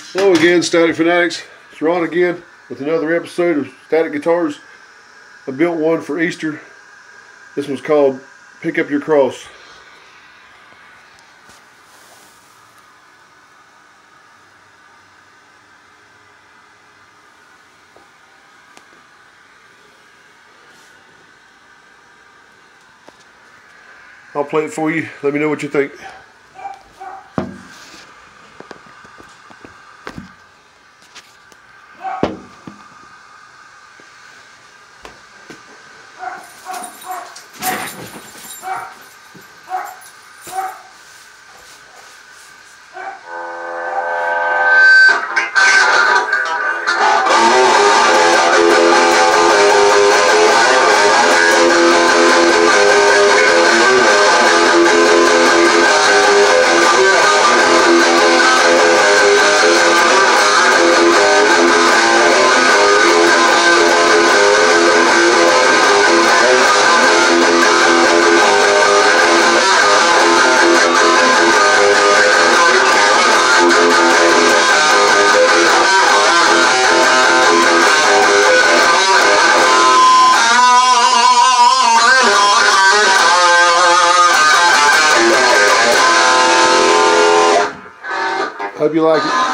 Hello again, Static Fanatics. It's Ron again with another episode of Static Guitars. I built one for Easter. This one's called Pick Up Your Cross. I'll play it for you. Let me know what you think. Hope you like it.